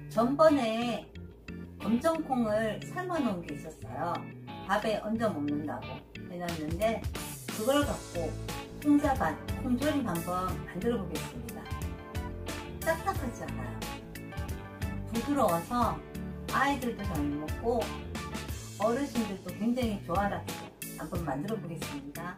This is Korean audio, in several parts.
전번에 검정콩을 삶아 놓은 게 있었어요. 밥에 얹어 먹는다고 해놨는데 그걸 갖고 콩자반, 콩조림 한번 만들어 보겠습니다. 딱딱하지 않아요. 부드러워서 아이들도 잘 먹고 어르신들도 굉장히 좋아하게 한번 만들어 보겠습니다.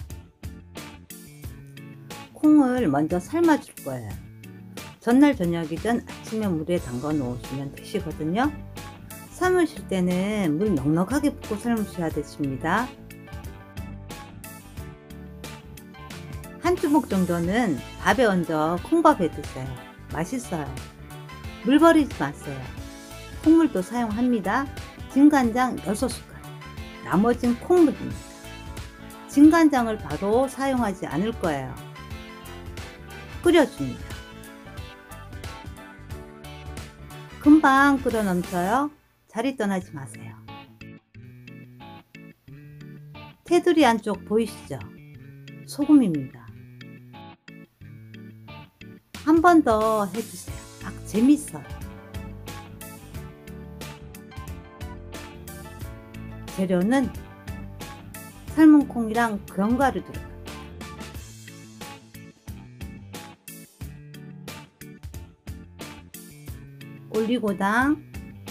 콩을 먼저 삶아 줄 거예요. 전날 저녁이든 아침에 물에 담가 놓으시면 되시거든요. 삶으실 때는 물 넉넉하게 붓고 삶으셔야 되십니다. 한 주먹 정도는 밥에 얹어 콩밥에 드세요. 맛있어요. 물 버리지 마세요. 콩물도 사용합니다. 진간장 6숟갈, 나머진 콩물입니다. 진간장을 바로 사용하지 않을 거예요. 끓여줍니다. 금방 끓어 넘쳐요. 자리 떠나지 마세요. 테두리 안쪽 보이시죠? 소금입니다. 한 번 더 해주세요. 재밌어요. 재료는 삶은 콩이랑 견과류 들어갑니다. 올리고당,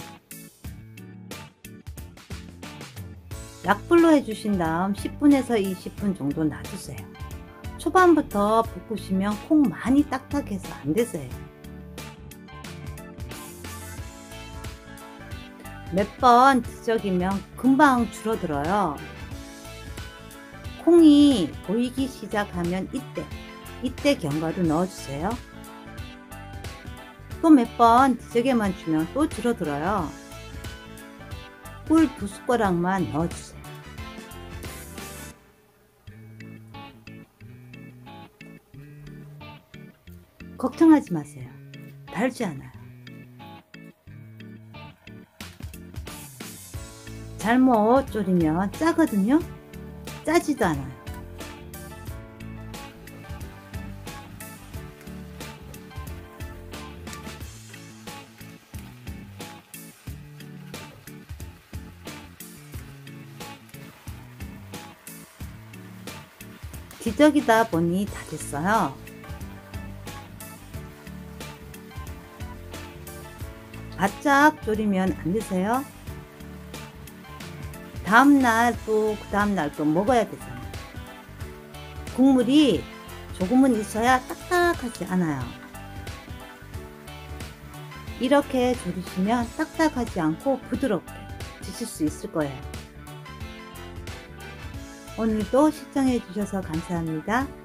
약불로 해주신 다음 10분에서 20분 정도 놔두세요. 초반부터 볶으시면 콩 많이 딱딱해서 안 되세요. 몇 번 뒤적이면 금방 줄어들어요. 콩이 보이기 시작하면 이때 견과류 넣어주세요. 또 몇 번 뒤적여만 주면 또 줄어들어요. 꿀 2숟가락만 넣어주세요. 걱정하지 마세요. 달지 않아요. 잘못 졸이면 짜거든요. 짜지도 않아요. 뒤적이다 보니 다 됐어요. 바짝 졸이면 안 되세요. 다음날 또 그 다음날 또 먹어야 되잖아요. 국물이 조금은 있어야 딱딱하지 않아요. 이렇게 졸이시면 딱딱하지 않고 부드럽게 드실 수 있을 거예요. 오늘도 시청해 주셔서 감사합니다.